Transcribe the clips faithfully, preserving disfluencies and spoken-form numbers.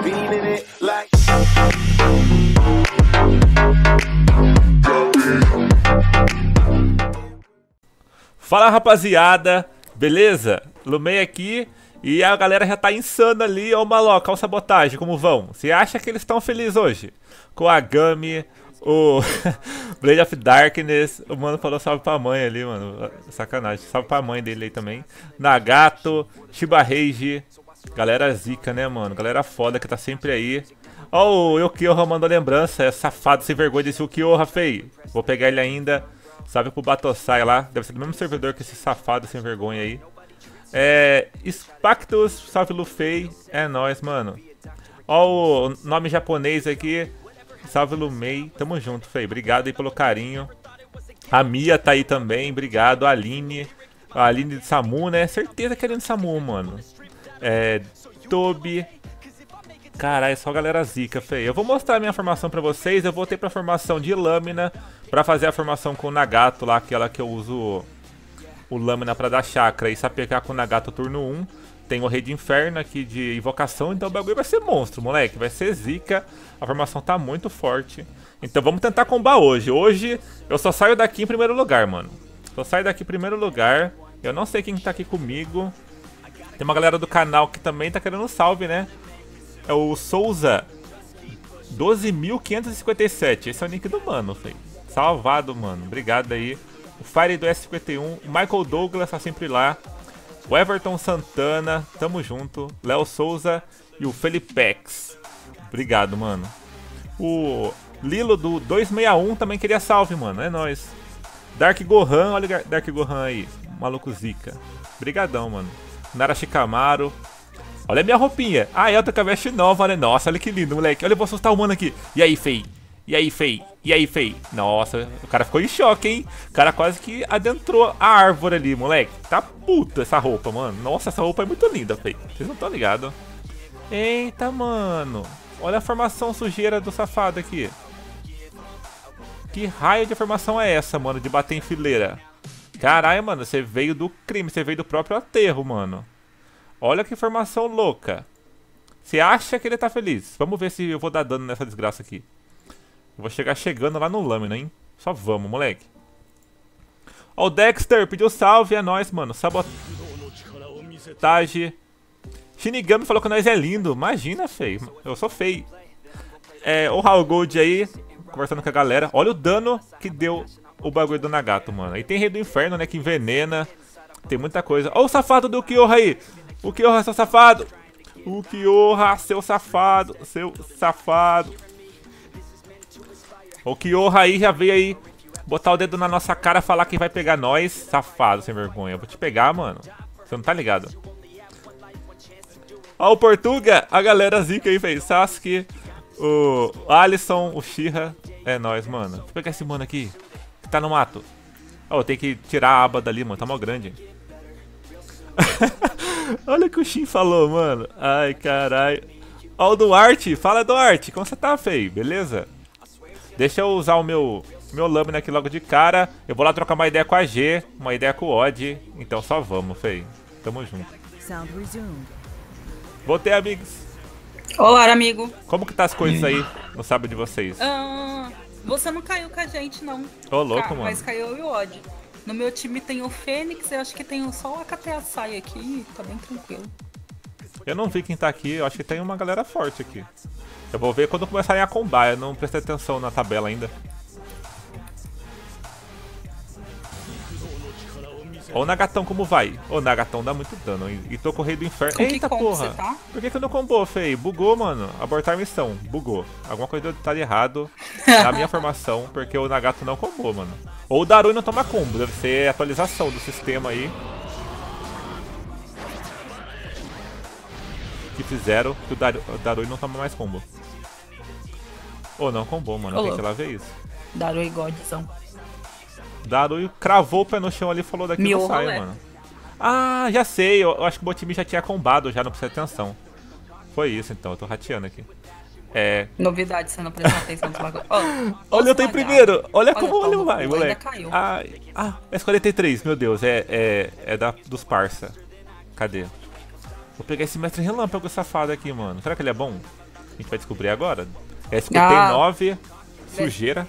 beaming it like. Fala rapaziada, beleza? Lumei aqui e a galera já tá insana ali. Ô Maloca, olha o Sabotagem, como vão? Você acha que eles estão felizes hoje? Com a Gami, o Blade of Darkness, o mano falou salve pra mãe ali, mano. Sacanagem, salve pra mãe dele aí também. Nagato, Shiba Rage, galera zica, né, mano? Galera foda que tá sempre aí. Ó, o Yukioha mandou lembrança, é safado sem vergonha desse Yukioha, feio. Vou pegar ele ainda. Salve pro Batosai lá, deve ser do mesmo servidor que esse safado sem vergonha aí. É. Spactus, salve Lufei, é nóis, mano. Ó, o nome japonês aqui, salve Lumei, tamo junto, Fei. Obrigado aí pelo carinho. A Mia tá aí também, obrigado. A Aline, a Aline de Samu, né? Certeza que é Aline de Samu, mano. É. Tobi. Caralho, é só galera zica, feio. Eu vou mostrar a minha formação pra vocês. Eu voltei pra formação de lâmina pra fazer a formação com o Nagato lá, aquela que eu uso o, o lâmina pra dar chakra e sapecar com o Nagato turno um. Tem o Rei de Inferno aqui de invocação, então o bagulho vai ser monstro, moleque. Vai ser zica. A formação tá muito forte. Então vamos tentar combar hoje. Hoje eu só saio daqui em primeiro lugar, mano. Só saio daqui em primeiro lugar. Eu não sei quem tá aqui comigo. Tem uma galera do canal que também tá querendo um salve, né? É o Souza doze mil quinhentos e cinquenta e sete. Esse é o nick do mano, feio. Salvado, mano. Obrigado aí. O Fire do S cinquenta e um. O Michael Douglas tá sempre lá. O Everton Santana. Tamo junto. Léo Souza e o Felipex. Obrigado, mano. O Lilo do dois seis um também queria salve, mano. É nóis. Dark Gohan. Olha o Dark Gohan aí. Maluco zica. Brigadão, mano. Nara Shikamaru. Olha a minha roupinha. Ah, é outra cabeça nova, né? Nossa, olha que lindo, moleque. Olha, eu vou assustar o mano aqui. E aí, Fei? E aí, Fei? E aí, Fei? Nossa, o cara ficou em choque, hein? O cara quase que adentrou a árvore ali, moleque. Tá puta essa roupa, mano. Nossa, essa roupa é muito linda, Fei. Vocês não estão ligados. Eita, mano. Olha a formação sujeira do safado aqui. Que raio de formação é essa, mano? De bater em fileira. Caralho, mano. Você veio do crime. Você veio do próprio aterro, mano. Olha que formação louca. Você acha que ele tá feliz? Vamos ver se eu vou dar dano nessa desgraça aqui. Eu vou chegar chegando lá no lâmina, hein? Só vamos, moleque. Ó, o Dexter pediu salve. É nóis, mano. Sabotagem. Shinigami falou que nós é lindo. Imagina, feio. Eu sou feio. É, o Raul Gold aí, conversando com a galera. Olha o dano que deu o bagulho do Nagato, mano. Aí tem Rei do Inferno, né? Que envenena. Tem muita coisa. Ó o safado do Kyoha aí. O Kyoha, seu safado. O Kyoha, seu safado. Seu safado. O Kyoha aí já veio aí botar o dedo na nossa cara, falar que vai pegar nós. Safado, sem vergonha. Eu vou te pegar, mano. Você não tá ligado. Ó o Portuga. A galera zica aí, fez. Sasuke. O Alisson. O Shira. É nóis, mano. Deixa eu pegar esse mano aqui. Que tá no mato. Ó, eu tenho que tirar a aba dali, mano. Tá mal grande. Olha o que o Shin falou, mano. Ai, caralho. Ó o Duarte. Fala, Duarte. Como você tá, feio? Beleza? Deixa eu usar o meu, meu lâmina aqui logo de cara. Eu vou lá trocar uma ideia com a G. Uma ideia com o Odd. Então só vamos, feio. Tamo junto. Voltei, amigos. Olá, amigo. Como que tá as coisas aí no sábado de vocês? Ah, você não caiu com a gente, não. Ô, louco, Ca- mano. Mas caiu eu e o Odd. No meu time tem o Fênix, eu acho que tem só o A K T A Sai aqui, tá bem tranquilo. Eu não vi quem tá aqui, eu acho que tem uma galera forte aqui. Eu vou ver quando começarem a combar, eu não prestei atenção na tabela ainda. Ô, o Nagatão, como vai? Ô, o Nagatão dá muito dano, hein? E tô com o Rei do Inferno. Com que Eita, combo porra! você tá? Por que que eu não combou, Fei? Bugou, mano. Abortar a missão. Bugou. Alguma coisa tá de errado na minha formação, porque o Nagato não combou, mano. Ou o Darui não toma combo. Deve ser atualização do sistema aí. Que fizeram que o, Dar o Darui não toma mais combo. Ou não combou, mano. Tem que ir lá ver isso. Darui Godzão. Darui cravou o pé no chão ali e falou daqui Mil não sai, rolê. mano. Ah, já sei. Eu, eu acho que o meu time já tinha combado, já não precisa atenção. Foi isso então, eu tô rateando aqui. É. Novidade, você não prestou atenção nos bagulho. Oh, Olha, eu tô em primeiro. Olha como Olha, ele vai, ainda moleque. caiu. Ai, ah, S quarenta e três, meu Deus, é, é, é da, dos parça. Cadê? Vou pegar esse mestre relâmpago safado aqui, mano. Será que ele é bom? A gente vai descobrir agora. S P T nove, ah, sujeira.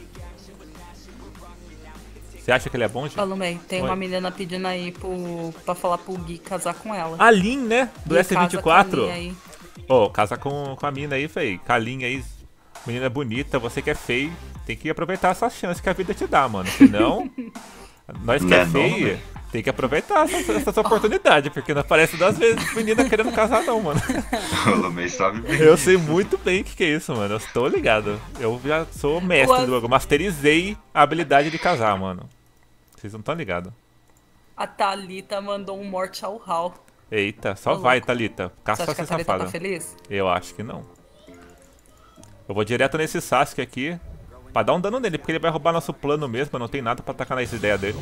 Você acha que ele é bom, gente? Ô, Lumei, tem Oi. uma menina pedindo aí pro, pra falar pro Gui casar com ela. A Lin, né? Do Gui, S vinte e quatro. casa com a Lin aí. Ô, oh, casa com, com a mina aí, feio. Com a Lin aí. Menina bonita, você que é feio. Tem que aproveitar essas chances que a vida te dá, mano. Senão, nós que é feio, tem que aproveitar essas, essas oportunidades. Porque não aparece duas vezes menina querendo casar, não, mano. O Lumei sabe bem. Eu sei muito bem o que, que é isso, mano. Eu estou ligado. Eu já sou mestre do jogo. Masterizei a habilidade de casar, mano. Vocês não estão ligados. A Thalita mandou um morte ao Hal. Eita, só Ô, vai, louco. Thalita. Caça Você acha que a essa Thalita safada. tá feliz? Eu acho que não. Eu vou direto nesse Sasuke aqui. Pra dar um dano nele, porque ele vai roubar nosso plano mesmo. Não tem nada pra atacar nas ideias dele.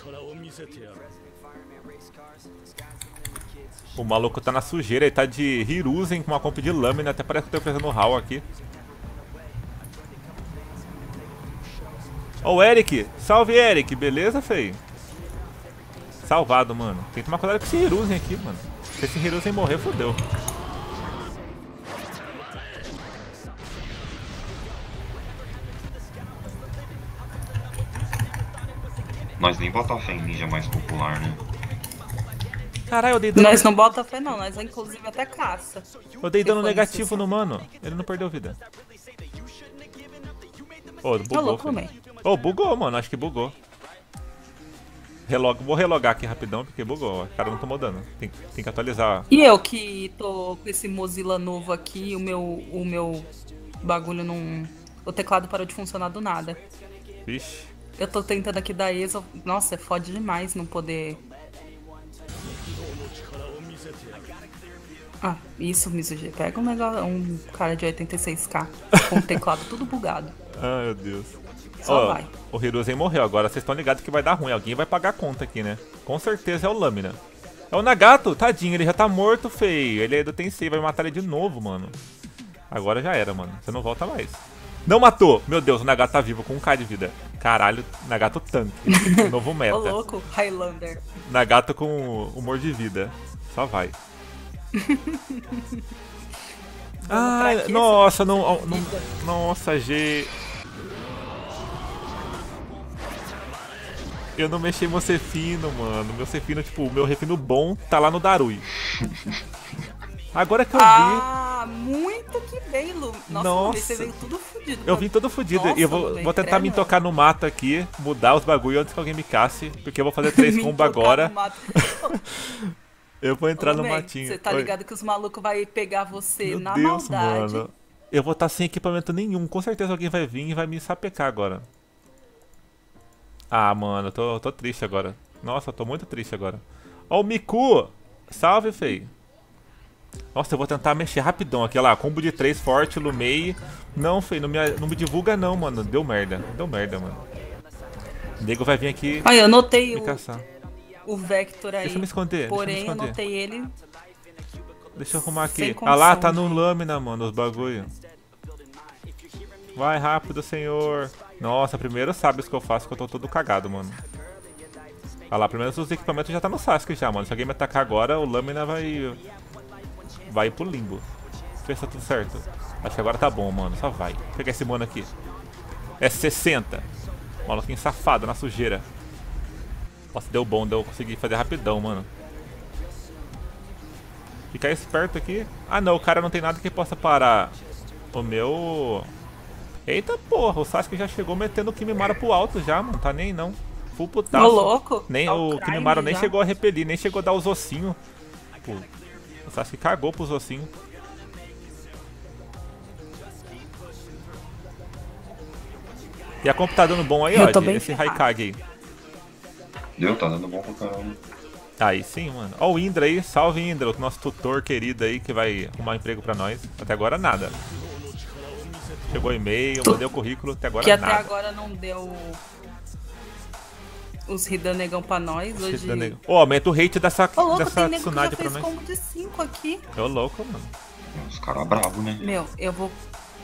O maluco tá na sujeira, ele tá de Hiruzen com uma comp de lâmina. Até parece que eu tô pensando no Hal aqui. Ô, Eric! Salve, Eric! Beleza, feio? Salvado, mano. Tem que tomar cuidado com esse Hiruzen aqui, mano. Se esse Hiruzen morrer, fodeu. Nós nem bota fé em ninja mais popular, né? Caralho, eu dei dano, Nós não bota fé não, nós inclusive até caça. eu dei dano for negativo necessário. no mano. Ele não perdeu vida. Ô, Ô, bugou, louco, filho. Lumei. Ô, bugou, mano. Acho que bugou. Relog... Vou relogar aqui rapidão, porque bugou. O cara não tomou dano. Tem, tem que atualizar. E eu que tô com esse Mozilla novo aqui, o meu, o meu bagulho não... O teclado parou de funcionar do nada. Vixe. Eu tô tentando aqui dar ESO. Nossa, é fode demais não poder... Ah, isso, Mizugi. Pega um, negócio, um cara de oitenta e seis K com o teclado tudo bugado. Ai, meu Deus. Só Ó, vai. o Hiruzen morreu. Agora vocês estão ligados que vai dar ruim. Alguém vai pagar a conta aqui, né? Com certeza é o Lâmina. É o Nagato. Tadinho, ele já tá morto, feio. Ele ainda tem save, vai matar ele de novo, mano. Agora já era, mano. Você não volta mais. Não matou! Meu Deus, o Nagato tá vivo com um K de vida. Caralho, Nagato tanque. Novo meta. Ô, louco, Highlander. Nagato com humor de vida. Só vai. Ai, pra quê, nossa, não, não. Nossa, G. Eu não mexi meu Cefino, mano. Meu Cefino, tipo, o meu refino bom tá lá no Darui. Agora que eu vi. Ah, muito que bem, Lu. Nossa, Nossa. Lu, você veio tudo fudido. Eu vim todo fudido. Nossa, E eu vou, Lu, vou tentar me credo. tocar no mato aqui, mudar os bagulho antes que alguém me casse. Porque eu vou fazer três Me combos tocar agora. no mato. Eu vou entrar Ô, no Lumei, matinho. Você tá Oi. ligado que os malucos vai pegar você Meu na Deus, maldade. mano. Eu vou estar sem equipamento nenhum. Com certeza alguém vai vir e vai me sapecar agora. Ah, mano, eu tô, eu tô triste agora. Nossa, eu tô muito triste agora. Ó o Miku! Salve, feio. Nossa, eu vou tentar mexer rapidão aqui, olha lá. Combo de três forte, Lumei. Não, feio, não me, não me divulga não, mano. Deu merda. Deu merda, mano. O nego vai vir aqui Aí, eu notei me o, caçar. o Vector aí. Deixa eu me esconder, deixa eu me Porém, eu esconder. notei ele. Deixa eu arrumar Sem aqui. Ah lá, tá condição no de- lâmina, mano, os bagulho. Vai rápido, senhor. Nossa, primeiro sabe o que eu faço, que eu tô todo cagado, mano. Ah lá, pelo menos os equipamentos já tá no Sasuke já, mano. Se alguém me atacar agora, o lâmina vai... Vai pro limbo. Deixa eu ver se tá tudo certo. Acho que agora tá bom, mano. Só vai. Vou pegar esse mano aqui. É sessenta. Maluquinho safado, na sujeira. Nossa, deu bom, deu. Consegui fazer rapidão, mano. Ficar esperto aqui. Ah não, o cara não tem nada que possa parar o meu... Eita porra, o Sasuke já chegou metendo o Kimimaro pro alto já, mano. Tá nem não. Full putaço. Ô, louco. Nem, Tá o crime Kimimaro nem já. chegou a repelir, nem chegou a dar os ossinhos. Pô, o Sasuke cagou pros ossinhos. E a comp tá dando bom aí, Eu ó, tô de- bem esse ferrado. Raikage aí. Deu, tá dando bom pra caramba. Aí sim, mano. Ó o Indra aí, salve Indra, o nosso tutor querido aí que vai arrumar emprego pra nós. Até agora nada. Chegou e-mail, mandei o currículo, até agora Que até nada. agora não deu os Hidanegão pra nós. Hoje. Ô, aumenta o hate dessa, Ô, louco, dessa tem nego que já Tsunade pra fez nós. combo de cinco aqui. Ô, louco, mano. Os caras bravos, né? Meu, eu vou.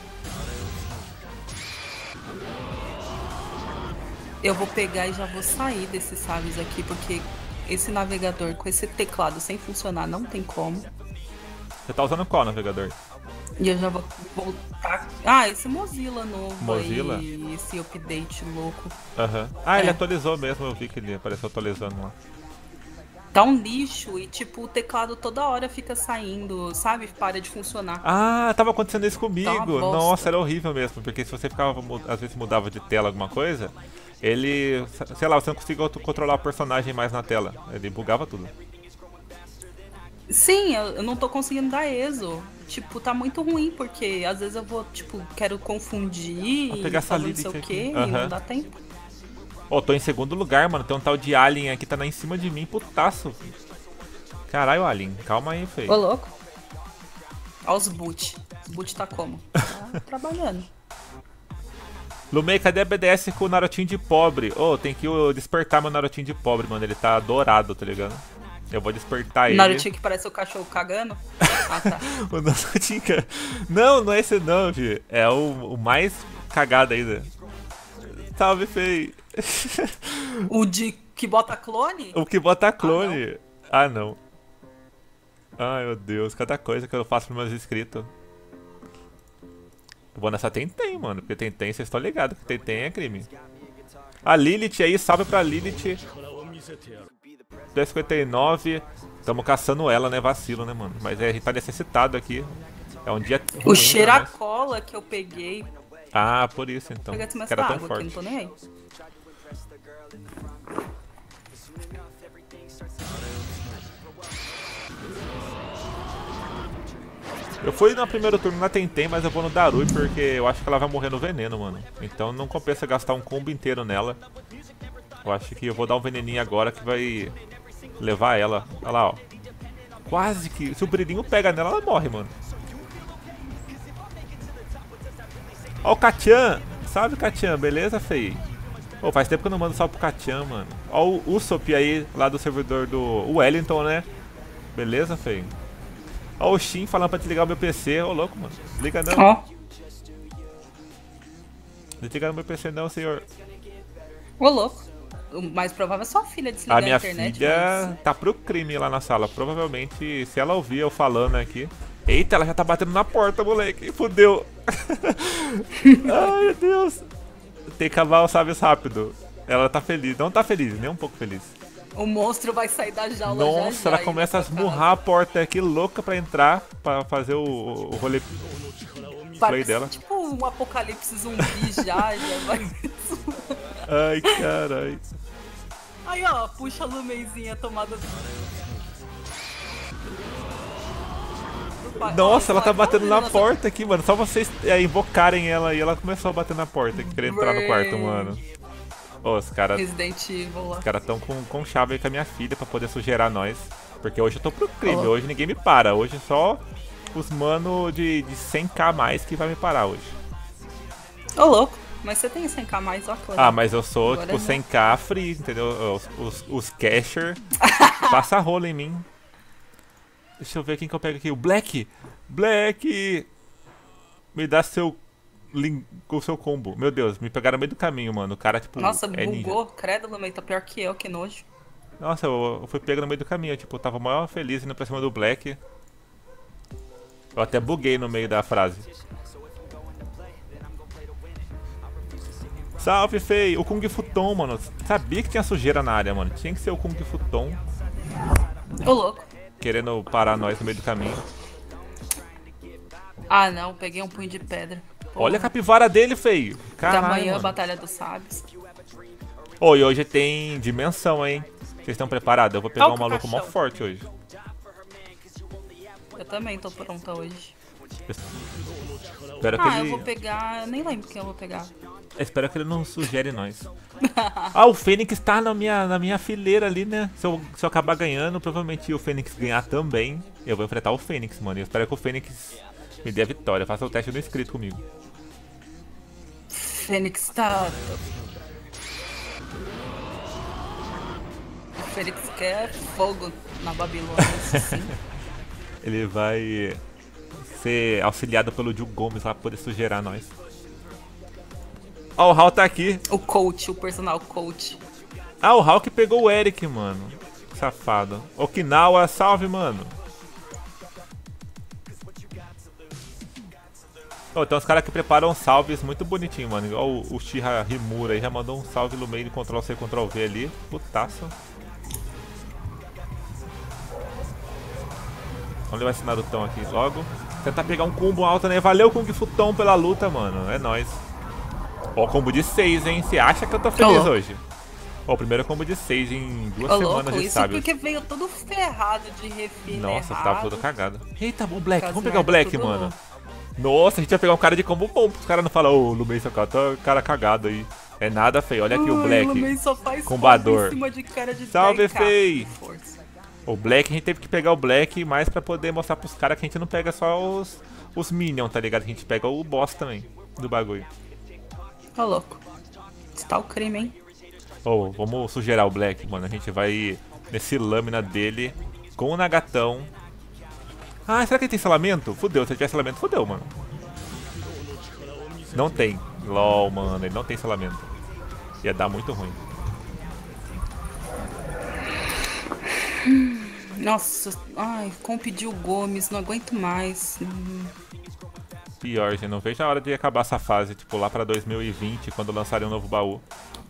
Eu vou pegar e já vou sair desses saves aqui, porque esse navegador com esse teclado sem funcionar não tem como. Você tá usando qual navegador? E eu já vou voltar. Ah, esse Mozilla novo Mozilla? aí, esse update louco. Aham. Ah, ele É. atualizou mesmo, eu vi que ele apareceu atualizando lá. Tá um lixo e, tipo, o teclado toda hora fica saindo, sabe? Para de funcionar. Ah, tava acontecendo isso Tá uma comigo. bosta. Nossa, era horrível mesmo, porque se você ficava, mu- às vezes mudava de tela alguma coisa, ele, sei lá, você não conseguia outro- controlar o personagem mais na tela. Ele bugava tudo. Sim, eu, eu não tô conseguindo dar ESO. Tipo, tá muito ruim, porque às vezes eu vou, tipo, quero confundir Vou e pegar essa fazer não sei Lilith o aqui. quê, e Aham. não dá tempo. Ô, tô em segundo lugar, mano. Tem um tal de Alien aqui, tá lá em cima de mim, putaço. Caralho, Alien, calma aí, Ô, feio. louco. Ó os boot. Os boot tá como? Tá trabalhando. Lumei, cadê a B D S com o Narutinho de pobre? Ô, tem que uh, despertar meu Narutinho de pobre, mano. Ele tá dourado, tá ligado? Eu vou despertar ele. Narutinho que parece o cachorro cagando. Ah, tá. O Narutinho. ca- Não, não é esse não, filho. É o, o mais cagado ainda. Salve, feio. O de que bota clone? O que bota clone. Ah, não. Ai, meu Deus. Cada coisa que eu faço pros meus inscritos. Eu vou nessa Tentem, mano. Porque Tentem, vocês estão ligados que Tentem é crime. A Lilith aí, salve pra Lilith. duzentos e cinquenta e nove. Tamo caçando ela, né? Vacilo, né, mano? Mas é, a gente tá necessitado aqui. É um dia ruim O pra cheiracola que eu peguei. nós. Ah, por isso então. Vou pegar esse mais Que era tão água aqui, não forte. tô nem aí. Eu fui no primeiro turno na Tentem, mas eu vou no Darui porque eu acho que ela vai morrer no veneno, mano. Então não compensa gastar um combo inteiro nela. Eu acho que eu vou dar um veneninho agora que vai levar ela. Olha lá, ó. Quase que... Se o brilhinho pega nela, ela morre, mano. Ó o Katian. Salve, Katian. Beleza, fei? Pô, faz tempo que eu não mando salve pro Katian, mano. Ó o Usopp aí, lá do servidor do Wellington, né? Beleza, fei? Ó o Shin falando pra desligar o meu P C. Ô, louco, mano. Desliga não. Ó. Desliga o meu P C não, senhor. Ô, louco. O mais provável é sua filha desligar A a, minha internet. filha tá pro crime lá na sala. Provavelmente, se ela ouvir eu falando aqui... Eita, ela já tá batendo na porta, moleque. Fudeu. Ai, meu Deus. Tem que acabar os sábios rápido. Ela tá feliz. Não tá feliz, nem um pouco feliz. O monstro vai sair da jaula já Nossa, já ela aí começa a na sua esmurrar a porta aqui, louca pra entrar, pra fazer o, o rolê casa. play Parece dela. tipo um apocalipse zumbi já, já vai. Ai, carai. Aí, ó, puxa a Lumeizinha tomada. Nossa, ela tá batendo na porta aqui, mano. Só vocês é, invocarem ela e ela começou a bater na porta, querendo entrar no quarto, mano. Ô, os caras Resident Evil lá. os cara tão com, com chave aí com a minha filha pra poder sugeirar nós. Porque hoje eu tô pro crime, hoje ninguém me para. Hoje só os mano de, de cem k a mais que vai me parar hoje. Ô, louco. Mas você tem cem k mais, ó. que legal. Ah, mas eu sou, Agora tipo, é cem k free, entendeu? Os, os, os casher passa rola em mim. Deixa eu ver quem que eu pego aqui. O Black! Black! Me dá seu... lin- o seu combo. Meu Deus, me pegaram no meio do caminho, mano. O cara, tipo, Nossa, é ninja. bugou. Credo, Lumei, tá pior que eu, que nojo. Nossa, eu, eu fui pego no meio do caminho. Tipo, eu tava maior feliz indo pra cima do Black. Eu até buguei no meio da frase. Salve, Fei! O Kung Futon, mano. Sabia que tinha sujeira na área, mano. Tinha que ser o Kung Futon Ô, louco. querendo parar nós no meio do caminho. Ah, não. Peguei um punho de pedra. Porra. Olha a capivara dele, feio. Da Caralho, manhã, mano. Batalha dos Sábios. Ô, e hoje tem dimensão, hein? Vocês estão preparados? Eu vou pegar Olha um o maluco mó caixão. forte hoje. Eu também tô pronta hoje. Espero que Ah, eu ele... vou pegar... Eu nem lembro quem eu vou pegar. Espero que ele não sugere nós. Ah, o Fênix tá na minha, na minha fileira ali, né? Se eu, se eu acabar ganhando, provavelmente o Fênix ganhar também. Eu vou enfrentar o Fênix, mano. Eu espero que o Fênix me dê a vitória. Faça o teste no inscrito comigo. Fênix tá... O Fênix quer fogo na Babilônia, isso sim. Ele vai ser auxiliado pelo Gil Gomes lá pra poder sugerar nós. Ó, o Hal tá aqui. O coach, o personal coach. Ah, o Hal que pegou o Eric, mano. Safado. Okinawa, salve, mano. Oh, tem uns caras que preparam salves muito bonitinho, mano. Igual o, o Shira Rimura aí já mandou um salve no meio de Ctrl C, Ctrl V ali. Putaço. Vamos levar esse Narutão aqui logo. Tentar pegar um combo alto, né? Valeu, Kung Futon, pela luta, mano. É nóis. Ó, combo de seis, hein? Você acha que eu tô feliz oh. hoje? Ó, o primeiro combo de seis em duas oh, semanas louco, de isso sábios. porque veio todo ferrado de refine. Nossa, errado. tava todo cagado. Eita, o Black. Caso Vamos pegar o Black, tudo... mano. Nossa, a gente vai pegar um cara de combo bom. Os caras não falam, ô, oh, Lumei, seu cara, tá cara cagado aí. É nada, feio. Olha aqui Ai, o Black. O Lumei só faz combador. Em cima de cara de Salve, feio. O Black, a gente teve que pegar o Black mais pra poder mostrar pros caras que a gente não pega só os, os Minions, tá ligado? A gente pega o boss também do bagulho. Ô, louco. Está o crime, hein? Ô, oh, vamos sugerir o Black, mano. A gente vai nesse lâmina dele com o Nagatão. Ah, será que ele tem selamento? Fudeu, se ele tiver selamento, fudeu, mano. Não tem. LOL, mano, ele não tem selamento. Ia dar muito ruim. Nossa, ai, como pediu o Gomes, não aguento mais. Pior, gente, não vejo a hora de acabar essa fase, tipo, lá pra dois mil e vinte, quando lançarem um novo baú.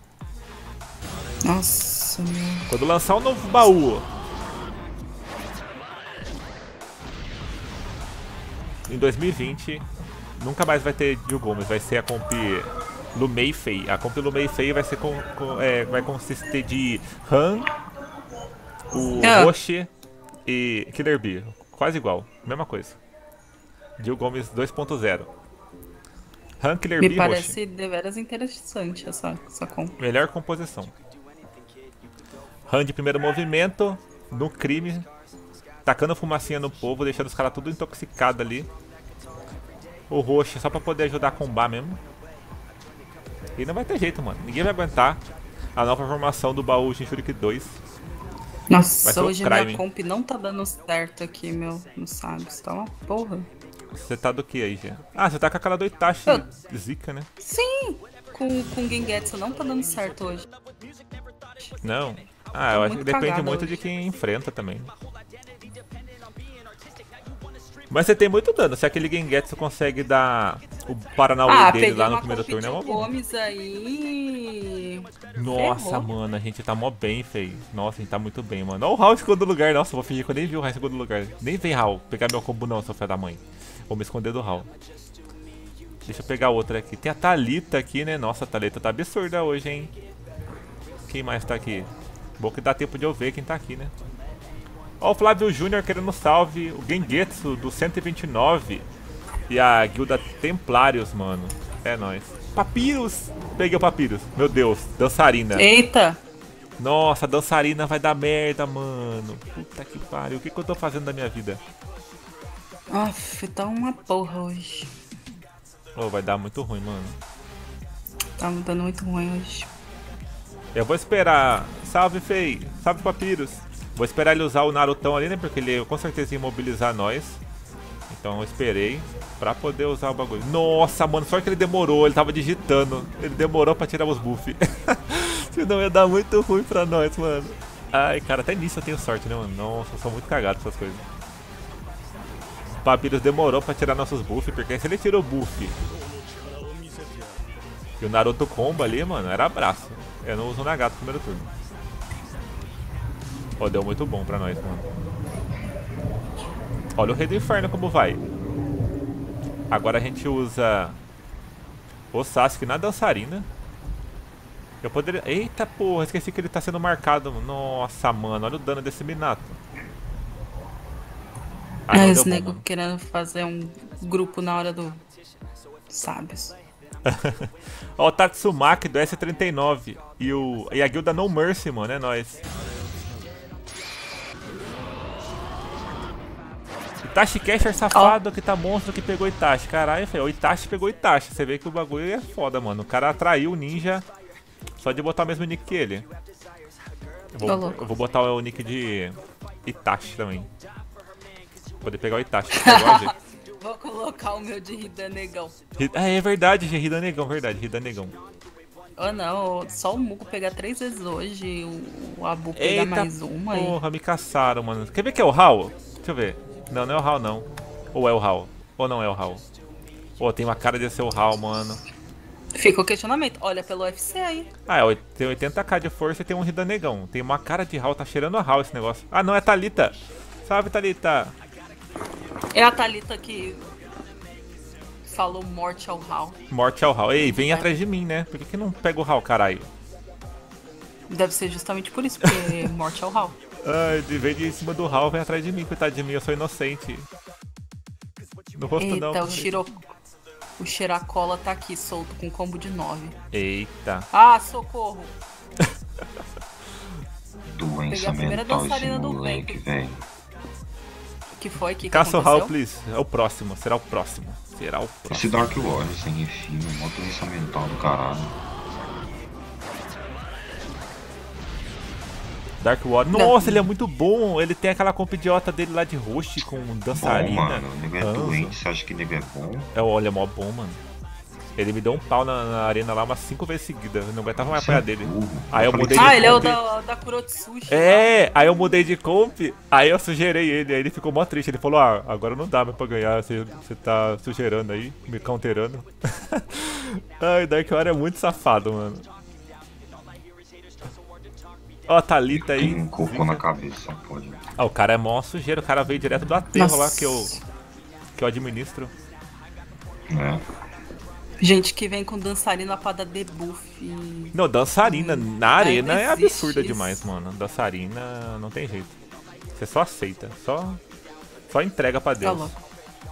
Nossa, meu. Quando lançar um novo baú em dois mil e vinte, nunca mais vai ter Gil Gomes, vai ser a comp Lumei Fei. A comp Lumei Fei vai ser com, com é, vai consistir de Han, o ah. Roshi e Killer Bee. Quase igual, mesma coisa. Gil Gomes dois ponto zero. Han, Killer Me Bee, parece Roshi. deveras interessante essa, essa comp. Melhor composição. Han de primeiro movimento, no crime, tacando fumacinha no povo, deixando os caras tudo intoxicado ali. O Roshi só pra poder ajudar a combar mesmo. E não vai ter jeito, mano. Ninguém vai aguentar a nova formação do baú Jinchuriki dois. Nossa, hoje a minha comp não tá dando certo aqui, meu. Não sabe, você tá uma porra. Você tá do que aí, Gê? Ah, você tá com aquela do Itachi Eu... Zika, né? Sim, com, com Gengetsu não tá dando certo hoje. Não? Ah, eu acho que depende muito hoje. de quem enfrenta também. Mas você tem muito dano. Se aquele Gengetsu consegue dar o Paranauê ah, dele lá no primeiro turno, é uma boa. Gomes aí. Nossa, Ferrou. mano, a gente tá mó bem, feio. Nossa, a gente tá muito bem, mano. Olha o Raul em segundo lugar. Nossa, vou fingir que eu nem vi o Raul em segundo lugar. Nem vem, Raul, pegar meu combo não, seu filho da mãe. Vou me esconder do Raul. Deixa eu pegar outra aqui. Tem a Thalita aqui, né? Nossa, a Thalita tá absurda hoje, hein? Quem mais tá aqui? Bom que dá tempo de eu ver quem tá aqui, né? Ó, o Flávio Júnior querendo salve. O Gengetsu do cento e vinte e nove. E a guilda Templários, mano. É nóis. Papyrus! Peguei o Papyrus. Meu Deus, dançarina. Eita! Nossa, dançarina vai dar merda, mano. Puta que pariu. O que, que eu tô fazendo da minha vida? Aff, tá uma porra hoje. Oh, vai dar muito ruim, mano. Tá dando muito ruim hoje. Eu vou esperar. Salve, Fei. Salve, Papyrus. Vou esperar ele usar o Narutão ali, né? Porque ele com certeza ia imobilizar nós. Então eu esperei pra poder usar o bagulho. Nossa, mano, só que ele demorou. Ele tava digitando. Ele demorou pra tirar os buffs. Senão ia dar muito ruim pra nós, mano. Ai, cara, até nisso eu tenho sorte, né, mano? Nossa, eu sou muito cagado com essas coisas. O Papyrus demorou pra tirar nossos buffs. Porque se ele tirou o buff e o Naruto combo ali, mano, era abraço. Eu não uso o Nagato no primeiro turno. Ó, oh, deu muito bom pra nós, mano. Olha o Rei do Inferno como vai. Agora a gente usa o Sasuke na dançarina. Eu poderia... Eita porra, esqueci que ele tá sendo marcado. Nossa, mano, olha o dano desse Minato. Ah, é, esse nego querendo fazer um grupo na hora do... Sábios. Ó, o Tatsumaki do S trinta e nove. E, o... e a guilda No Mercy, mano, é nóis. Itachi Casher safado oh. que tá monstro que pegou Itachi. Caralho, o Itachi pegou Itachi. Você vê que o bagulho é foda, mano. O cara atraiu o ninja só de botar o mesmo nick que ele. Eu vou, eu vou botar o nick de Itachi também. Poder pegar o Itachi. Vou colocar o meu de Hidan Negão. Ah, é verdade, Hidan Negão, verdade, Hidan Negão. Oh não, só o Mugo pegar três vezes hoje, o Abu pegar Eita, mais uma aí. Porra, me caçaram, mano. Quer ver que é o Hal? Deixa eu ver. Não, não é o Hal, não. Ou é o Hal? Ou não é o Hal? Pô, tem uma cara de ser o Hal, mano. Fica o questionamento. Olha pelo U F C aí. Ah, é, tem oitenta k de força e tem um Ridanegão. Tem uma cara de Hal, tá cheirando a Hal esse negócio. Ah, não, é Thalita. Salve, Thalita. É a Thalita que falou morte ao Hal. Morte ao Hal. Ei, vem É. atrás de mim, né? Por que, que não pega o Hal, caralho? Deve ser justamente por isso, porque morte ao Hal. Ai, de vez de ir em cima do Hal, vem atrás de mim, coitado de mim, eu sou inocente. No rosto Eita, não. o Shiro... O Xeracola tá aqui, solto, com combo de nove. Eita. Ah, socorro! Doença Peguei a primeira mental esse dançarina do moleque, vento. velho. Que foi? Que, que Caça o aconteceu? Hal, please. É o próximo, será o próximo. Será o Esse próximo. Dark Warrior sem refino, mó doença mental do caralho. Dark Warrior. Nossa, ele é muito bom. Ele tem aquela comp idiota dele lá de host com Bom, dançarina. mano, o nego é Hanzo. doente, você acha que o nego é bom? É, olha, é mó bom, mano. Ele me deu um pau na, na arena lá umas cinco vezes seguidas. Eu não aguentava mais Você é apanhar dele. burro. Aí eu falei mudei que de Ah, ele é o comp. da, da Kurotsushi. É, aí eu mudei de comp, aí eu sugerei ele, aí ele ficou mó triste. Ele falou, ah, agora não dá mais pra ganhar, você, você tá sugerando aí, me counterando. Ai, Dark Warrior é muito safado, mano. Ó, a Thalita aí. Tem um cocô na cabeça, só pode. Ah, o cara é mó sujeiro, o cara veio direto do aterro Nossa. lá que eu, que eu administro. Né? Gente que vem com dançarina pra dar debuff. e- Não, dançarina na arena é existe absurda isso. demais, mano. Dançarina não tem jeito. Você só aceita, só, só entrega pra Tá Deus. louco.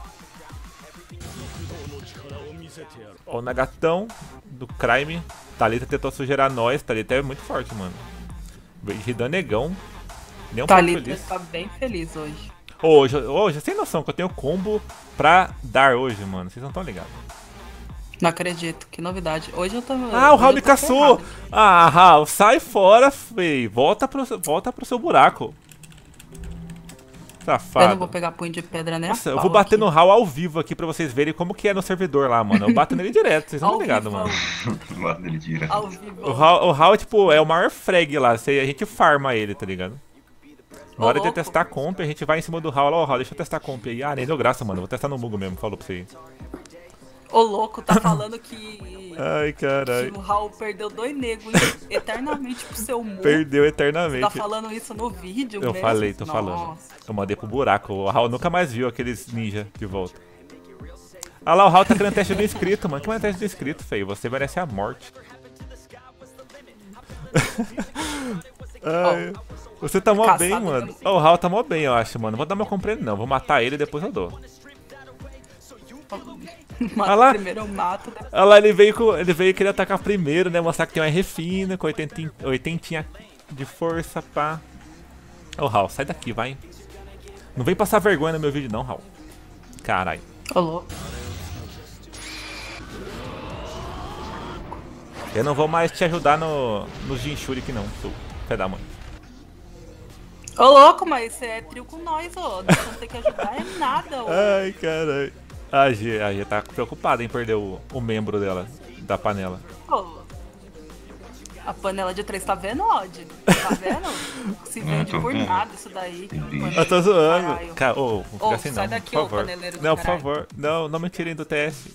Ó, o Nagatão do Crime. Thalita tentou sugerar nós. Thalita é muito forte, mano. Ridanegão. Nem um pouco Thalita feliz. tá bem feliz hoje. Hoje, hoje, sem noção que eu tenho combo pra dar hoje, mano. Vocês não estão ligados. Não acredito, que novidade. Hoje eu tô. Ah, o hoje Raul eu me tô caçou! ferrado. Ah, Raul, sai fora, feio. Volta pro, volta pro seu buraco. Safado. Eu não vou pegar punho de pedra, né? Nossa, eu vou bater no Raul ao vivo aqui pra vocês verem como que é no servidor lá, mano. Eu bato nele direto, vocês não estão ligados, mano. Lá dele direto. Ao vivo. O Raul, o Raul, tipo, é o maior frag lá. Você- A gente farma ele, tá ligado? Na Ô, hora de louco. testar comp, a gente vai em cima do Raul. Ó, Raul, deixa eu testar comp aí. Ah, nem deu graça, mano. Vou testar no Mugo mesmo, falou pra você aí. O louco tá falando que. Ai, que caralho. o Raul perdeu dois negros eternamente pro seu mundo. Perdeu Tá eternamente. falando isso no vídeo Eu mesmo? falei, tô Nossa. falando. Eu mandei pro buraco. O Raul nunca mais viu aqueles ninja de volta. Ah lá, o Raul tá querendo teste do inscrito, mano. Que mais teste do inscrito, feio? Você merece a morte. Ai, você tá mó Caçado bem, mano. mesmo. Ó, o Raul tá mó bem, eu acho, mano. Vou dar meu compreendo, não. Vou matar ele e depois eu dou. Mata Ah lá. primeiro eu mato. depois- Olha lá, ele veio, com, ele veio querer atacar primeiro, né? Mostrar que tem um R fino, com oitenta, oitenta de força, pá. Ô, Raul, sai daqui, vai. Não vem passar vergonha no meu vídeo, não, Raul. Caralho. Ô, louco. Eu não vou mais te ajudar no, no Jinchuri que não, seu pé da mãe. Ô, louco, mas você é trio com nós, ô. Nós não tem que ajudar em nada, ô. Ai, caralho. A G, a G tá preocupada em perder o, o membro dela, da panela. Ô, a panela de três, tá vendo, Odd? Tá vendo? Se vende tô por vendo. nada isso daí. bicho. Eu tô zoando. Caralho. Cara, ô, não fica Ô, assim sai não, daqui, por ô, favor. paneleiro do Não, por caralho. favor. Não, não me tirem do T S.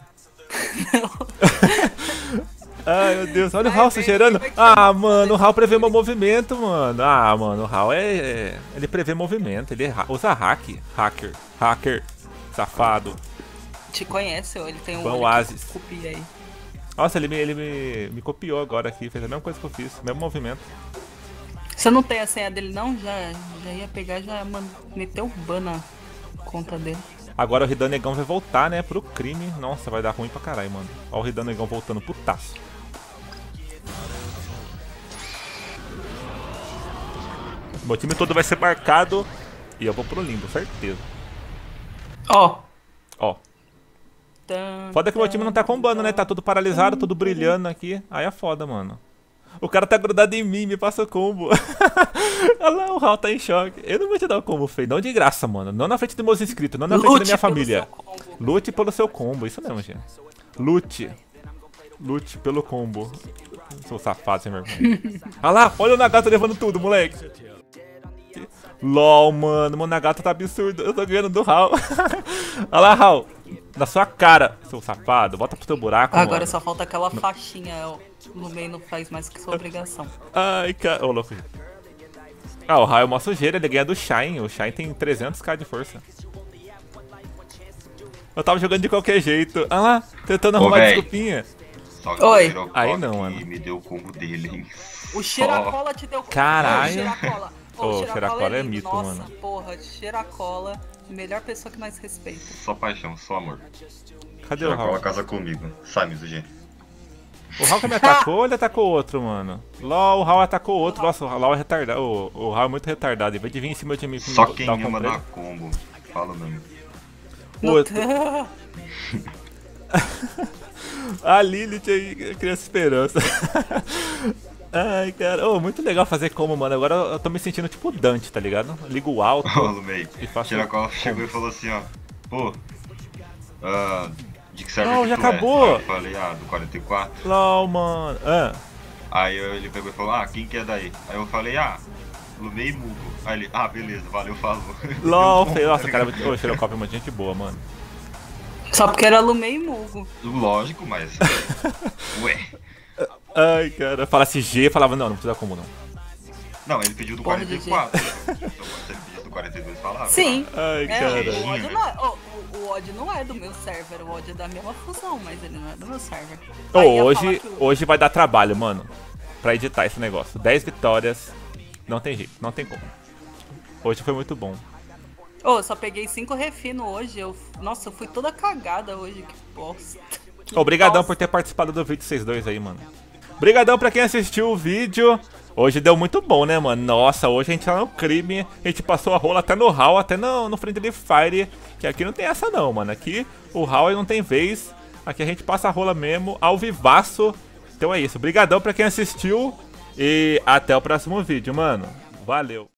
Ai, meu Deus. Olha o Vai Raul ver, sugerando. vai que Ah, chama mano, o Raul prevê meu ele. movimento, mano. Ah, mano, o Raul é... é- Ele prevê movimento. Ele é ha- usa hack. Hacker. Hacker. Safado. Te conhece, ô. Ele tem um Bom olho oásis. que copia aí. Nossa, ele, me, ele me, me copiou agora aqui. Fez a mesma coisa que eu fiz. Mesmo movimento. Você não tem a senha dele, não? Já, já ia pegar, já ia man- meter o ban na conta dele. Agora o Ridanegão vai voltar, né, pro crime. Nossa, vai dar ruim pra caralho, mano. Ó o Ridanegão voltando putaço. Meu time todo vai ser marcado e eu vou pro limbo, certeza. Ó. Ó, Tan, foda que meu tan, time não tá combando, né? Tá tudo paralisado, tudo brilhando aqui. Aí é foda, mano. O cara tá grudado em mim, me passa o combo. Olha lá, o Raul tá em choque. Eu não vou te dar o combo, feio. Não de graça, mano. Não na frente dos meus inscritos, não na frente da Lute minha pelo família. seu combo. Lute pelo seu combo, isso mesmo, gente. Lute. Lute pelo combo. Sou safado sem vergonha. Olha lá, olha o Nagato levando tudo, moleque. LOL, mano, meu Nagato tá absurdo. Eu tô ganhando do Raul. Olha lá, Raul. na sua cara, seu safado. Volta pro teu buraco, Agora mano. só falta aquela faixinha. O Lumei não faz mais que sua obrigação. Ai, cara. Ô, louco. Ah, o Raio é mó sujeira, ele ganha do Shine. O Shine tem trezentos k de força. Eu tava jogando de qualquer jeito. Ah lá, tentando arrumar véi. desculpinha. Só que Oi. o Xirocoque Aí não, mano. me deu o combo dele, hein. O Xeracola te deu. Caralho. Ô, Xeracola. Ô, Ô, Xeracola Xeracola é lindo. mito, Nossa, mano. porra, Xeracola, melhor pessoa que nós respeita. Só paixão, só amor. Cadê o Xirocola Raul? casa comigo. Sai, Mizugi. O Raul que me atacou ou ele atacou outro, mano? LOL, o Raul atacou outro. Nossa, o Raul é retardado. O, o Raul é muito retardado. Em vez de vir em cima de mim com Só quem dar um ama comprei- dá combo. Fala mesmo. Outro. A Lilith aí, criança esperança. Ai, cara. Ô, muito legal fazer como, mano. Agora eu tô me sentindo tipo o Dante, tá ligado? Ligo o alto. Ô, Lumei. E faço Xirocola como? chegou e falou assim, ó. Pô. Ah, de que server Não, que já tu é? acabou. Aí eu falei, ah, do quarenta e quatro. LOL, mano. Ah. Aí eu- ele pegou e falou, ah, quem que é daí? Aí eu falei, ah, Lumei e Mugo. Aí ele, ah, beleza, valeu, falou. LOL, Deu bom, feio. Nossa, tá cara, ligado? ô, Xerocop é uma gente boa, mano. Só porque era Lumei e Mugo. Lógico, mas. Ué. Ai, cara. Falasse G, falava, não, não precisa como não. Não, ele pediu do Porra, quarenta e quatro. Então quando você pedia do quarenta e dois, falava. Sim. Ai, É, cara. o ódio não é, o, o, o ódio não é do meu server, o ódio é da mesma fusão, mas ele não é do meu server. Ô, Aí ia hoje, falar que o- hoje vai dar trabalho, mano. Pra editar esse negócio. dez vitórias. Não tem jeito, não tem como. Hoje foi muito bom. Ô, eu só peguei cinco refino hoje. Eu, nossa, eu fui toda cagada hoje, que bosta. Que Obrigadão bosta. por ter participado do vídeo vocês dois aí, mano. Obrigadão pra quem assistiu o vídeo. Hoje deu muito bom, né, mano? Nossa, hoje a gente tá no crime. A gente passou a rola até no Hall, até no, no Friendly Fire. Que aqui não tem essa não, mano. Aqui o Hall não tem vez. Aqui a gente passa a rola mesmo, ao vivaço. Então é isso. Obrigadão pra quem assistiu. E até o próximo vídeo, mano. Valeu.